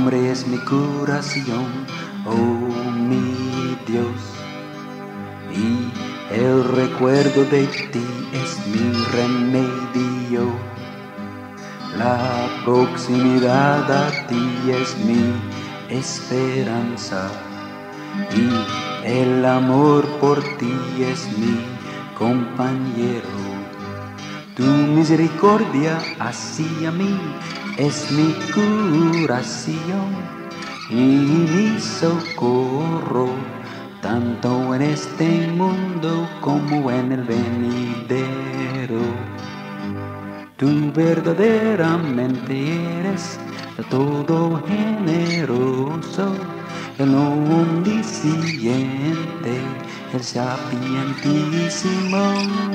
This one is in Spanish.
nombre es mi curación, oh mi Dios, y el recuerdo de ti es mi remedio. La proximidad a ti es mi esperanza, y el amor por ti es mi compañero. Tu misericordia hacia mí es mi curación y mi socorro, tanto en este mundo como en el venidero. Tú verdaderamente eres el Todogeneroso, el Omnisciente, el Sapientísimo.